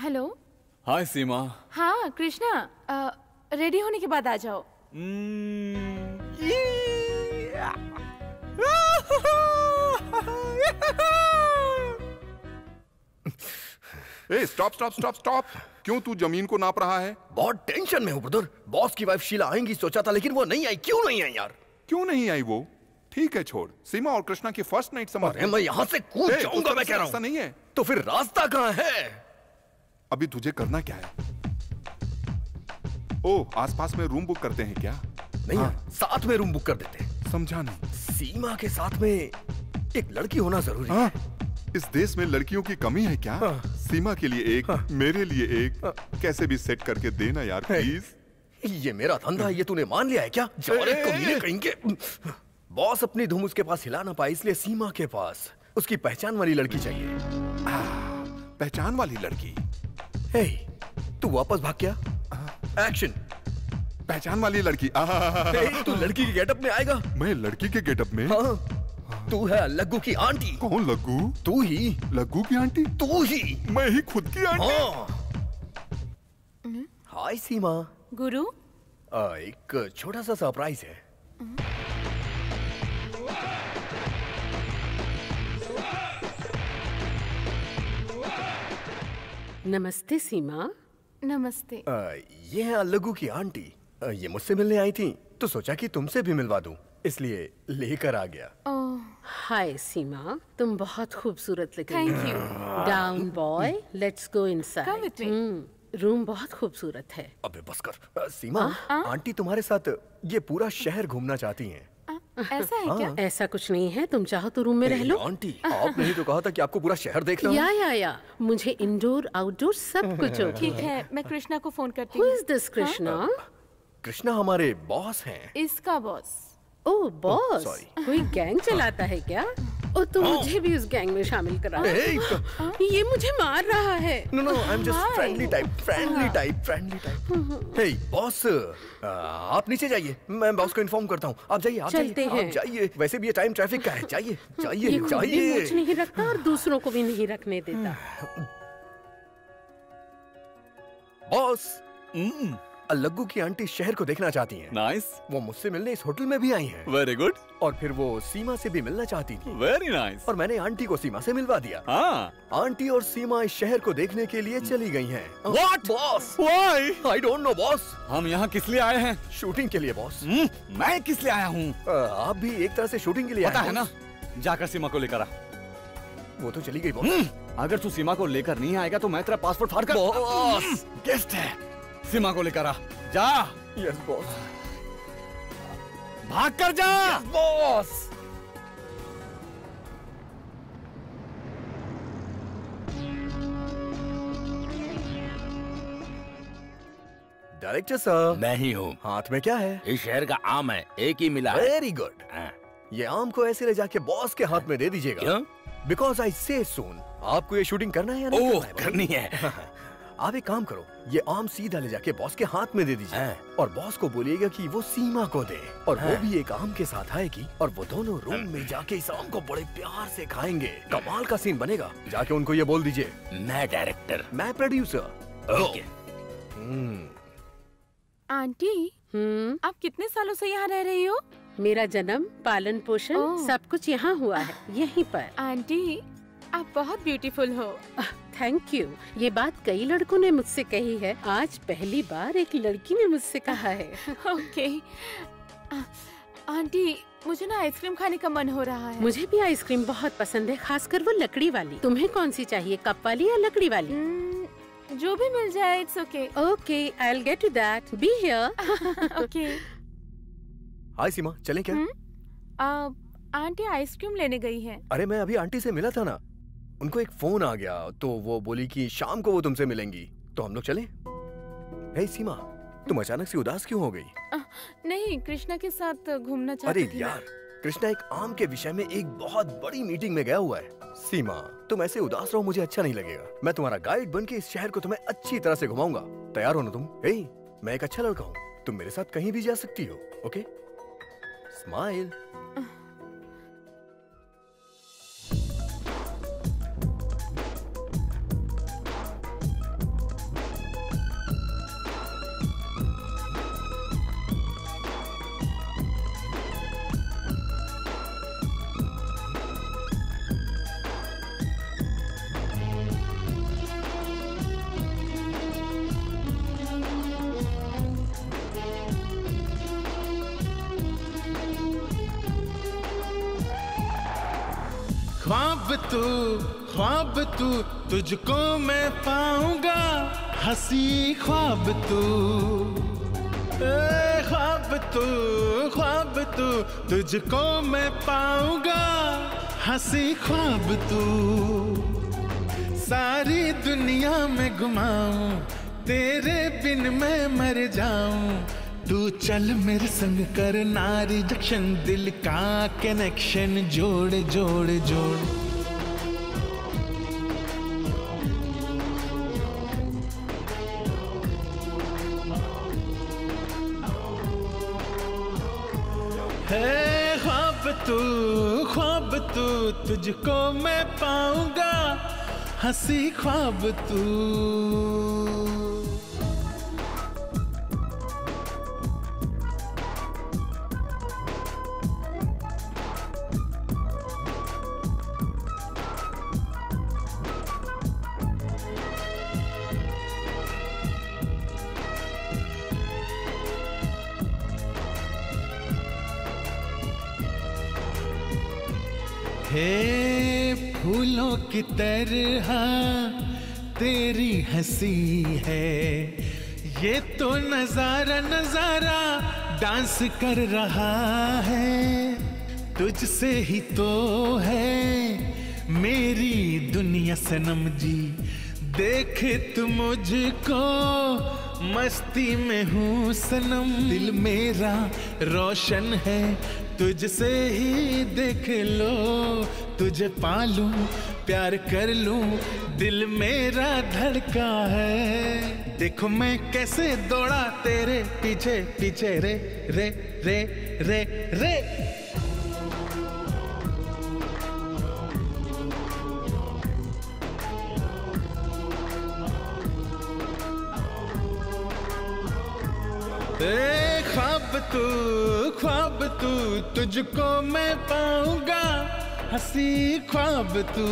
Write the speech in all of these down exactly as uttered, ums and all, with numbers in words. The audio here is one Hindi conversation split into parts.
हेलो। हाय सीमा। हाँ कृष्णा, रेडी होने के बाद आ जाओ। ए, स्टॉप स्टॉप स्टॉप स्टॉप। क्यों तू जमीन को नाप रहा है? बहुत टेंशन में हूँ ब्रदर। बॉस की वाइफ शीला आएंगी सोचा था, लेकिन वो नहीं आई। क्यों नहीं आई यार? क्यों नहीं आई वो? ठीक है छोड़, सीमा और कृष्णा की फर्स्ट नाइट समझ। मैं यहाँ से कूद जाऊंगा, मैं कह रहा हूँ। ऐसा नहीं है तो फिर रास्ता कहाँ है? अभी तुझे करना क्या है? ओ, आसपास में रूम बुक करते हैं क्या? नहीं हाँ। साथ में रूम बुक कर देते हैं। समझा नहीं। सीमा के साथ में एक लड़की होना जरूरी हाँ। है। इस देश में लड़कियों की कमी है क्या? हाँ। सीमा के लिए एक, हाँ। मेरे लिए एक, हाँ। कैसे भी सेट करके देना यार प्लीज। ये मेरा धंधा है, ये तूने मान लिया है क्या? कमीने कहेंगे। बॉस अपनी धूम उसके पास हिला ना पाए, इसलिए सीमा के पास उसकी पहचान वाली लड़की चाहिए। पहचान वाली लड़की? हे, तू वापस भाग क्या? एक्शन। पहचान वाली लड़की। हे, तू लड़की के गेटअप में आएगा? मैं लड़की के गेटअप में? हाँ। तू है लग्गू की आंटी। कौन लग्गू? तू ही। लग्गू की आंटी? तू ही। मैं ही खुद की आंटी? हाँ। हाय सीमा। गुरु, आ, एक छोटा सा सरप्राइज है। नमस्ते सीमा। नमस्ते। आ, ये है लग्गू की आंटी। आ, ये मुझसे मिलने आई थी तो सोचा कि तुमसे भी मिलवा दूं, इसलिए लेकर आ गया। हाय सीमा, तुम बहुत खूबसूरत लग रही हो। Thank you. Down boy, let's go inside. Room बहुत खूबसूरत है। अबे बस कर। सीमा, आंटी तुम्हारे साथ ये पूरा शहर घूमना चाहती हैं। ऐसा है क्या? ऐसा कुछ नहीं है, तुम चाहो तो रूम में रह लो। आंटी, आपने ही तो कहा था कि आपको पूरा शहर देखना है। या या या मुझे इंडोर आउटडोर सब कुछ हो। ठीक है, मैं कृष्णा को फोन करती हूँ। Who is this Krishna? Krishna हमारे बॉस हैं। इसका बॉस। ओह बॉस, कोई गैंग चलाता है क्या? ओ तो मुझे भी उस गैंग में शामिल करा। ये मुझे मार रहा है। No no, I am just friendly type, friendly type, friendly type. Hey boss, आप नीचे जाइए, मैं बॉस को इन्फॉर्म करता हूँ। आप जाइए, आप चलते जाइए, हैं। आप जाइए। वैसे भी ये टाइम ट्रैफिक का है। जाइए, जाइए, जाइए। कुछ नहीं रखता और दूसरों को भी नहीं रखने देता। बॉस, लग्गू की आंटी शहर को देखना चाहती हैं। नाइस। वो मुझसे मिलने इस होटल में भी आई हैं। Very good. और फिर वो सीमा से भी मिलना चाहती थी। Very nice. और मैंने आंटी को सीमा से मिलवा दिया। हाँ। आंटी और सीमा इस शहर को देखने के लिए चली गई हैं। What? Boss? Why? I don't know boss. हम यहाँ किस लिए आए हैं? शूटिंग के लिए बॉस। मैं किस लिए आया हूँ? आप भी एक तरह से शूटिंग के लिए पता आए है ना? जाकर सीमा को लेकर आ। वो तो चली गई बॉस। अगर तू सीमा को लेकर नहीं आएगा तो मैं तेरा पासपोर्ट फाड़ कर। बॉस, गेस्ट है, सीमा को लेकर आ। जा। Yes boss. भाग कर जा। Yes boss. Director sir. मैं ही हूँ। हाथ में क्या है? इस शहर का आम है, एक ही मिला है। Very good. ये आम को ऐसे ले जाके बॉस के हाथ में दे दीजिएगा। क्यों? बिकॉज आई से सून। आपको ये शूटिंग करना है या नहीं? ओह, करनी है। आप एक काम करो, ये आम सीधा ले जाके बॉस के हाथ में दे दीजिए और बॉस को बोलिएगा कि वो सीमा को दे, और वो भी एक आम के साथ आएगी और वो दोनों रूम में जाके इस आम को बड़े प्यार से खाएंगे। कमाल का सीन बनेगा। जाके उनको ये बोल दीजिए, मैं डायरेक्टर, मैं प्रोड्यूसर। ओके। आंटी, हम्म, आप कितने सालों से यहाँ रह रही हो? मेरा जन्म, पालन पोषण सब कुछ यहाँ हुआ है, यहीं पर। आंटी, आप बहुत ब्यूटीफुल हो। Thank you. ये बात कई लड़कों ने मुझसे कही है, आज पहली बार एक लड़की ने मुझसे कहा है। ओके। आंटी, मुझे ना आइसक्रीम खाने का मन हो रहा है। मुझे भी आइसक्रीम बहुत पसंद है, खासकर वो लकड़ी वाली। तुम्हें कौन सी चाहिए, कप वाली या लकड़ी वाली? hmm, जो भी मिल जाए, it's okay. Okay, I will get to that. Be here. Okay. Hi Seema, चलें क्या? uh, आंटी आइसक्रीम लेने गई है। अरे मैं अभी आंटी से मिला था ना, उनको एक फोन आ गया तो वो बोली कि शाम को वो तुमसे मिलेंगी, तो हम लोग चलें। हे सीमा, तुम अचानक से उदास क्यों हो गई? आ, नहीं, कृष्णा के साथ घूमना चाहती थी। अरे यार, कृष्णा एक आम के विषय में एक बहुत बड़ी मीटिंग में गया हुआ है। सीमा, तुम ऐसे उदास रहो, मुझे अच्छा नहीं लगेगा। मैं तुम्हारा गाइड बन के इस शहर को तुम्हें अच्छी तरह से घुमाऊंगा। तैयार हो ना तुम? हे, मैं एक अच्छा लड़का हूँ, तुम मेरे साथ कहीं भी जा सकती हो। Okay, smile. ख्वाब तू ख्वाब तू तुझको मैं पाऊंगा, हंसी ख्वाब तू ए ख्वाब तू ख्वाब तू तुझको मैं पाऊंगा, हंसी ख्वाब तू। सारी दुनिया में घुमाऊं, तेरे बिन मैं मर जाऊं, तू चल मेरे संग करना रिजेक्शन, दिल का कनेक्शन जोड़ जोड़ जोड़। है ख्वाब तू ख्वाब तू तुझको मैं पाऊंगा, हंसी ख्वाब तू। हे फूलों की तरह तेरी हंसी है, ये तो नजारा नजारा डांस कर रहा है, तुझसे ही तो है मेरी दुनिया सनम जी। देख तू मुझको मस्ती में हूँ सनम, दिल मेरा रोशन है तुझसे ही देख लो, तुझे पालूं प्यार कर लूं, दिल मेरा धड़का है। देखो मैं कैसे दौड़ा तेरे पीछे पीछे रे रे रे रे रे। ए ख्वाब तू ख्वाब तू तुझको मैं पाऊंगा, हंसी ख्वाब तू।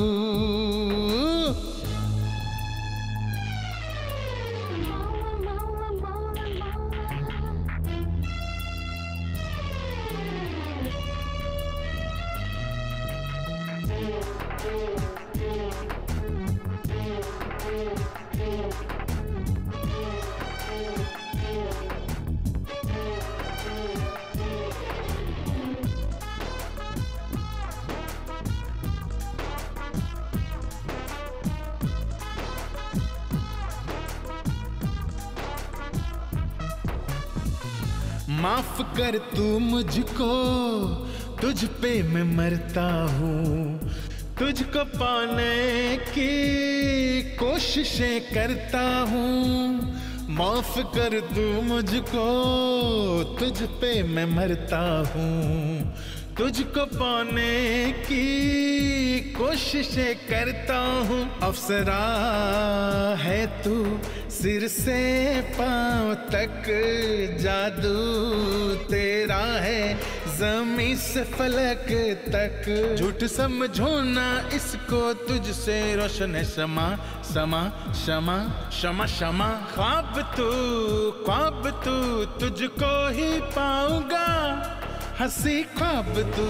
माफ कर तू मुझको, तुझ पे मैं मरता हूँ, तुझको पाने की कोशिशें करता हूँ। माफ कर तू मुझको, तुझ पे मैं मरता हूँ, तुझको पाने की कोशिशें करता हूँ। अफसरा है तू सिर से पांव तक, जादू तेरा है ज़मीं से फलक तक। झूठ समझो ना इसको, तुझसे रोशन है समा समा शमा शमा शमा। ख्वाब तू ख्वाब तू तुझको ही पाऊंगा, हंसी ख्वाब तू।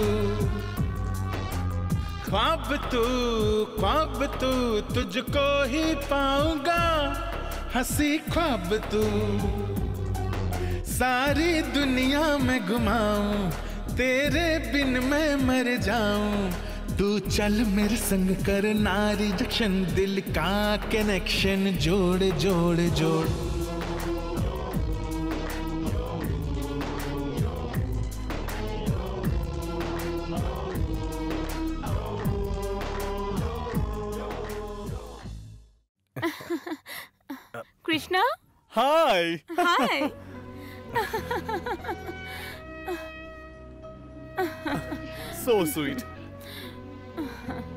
ख्वाब तू ख्वाब तू तुझको ही पाऊंगा, हंसी ख्वाब तू। सारी दुनिया में घुमाऊं, तेरे बिन मैं मर जाऊं, तू चल मेरे संग करना रिजेक्शन, दिल का कनेक्शन जोड़ जोड़ जोड़। Krishna, hi hi. So sweet.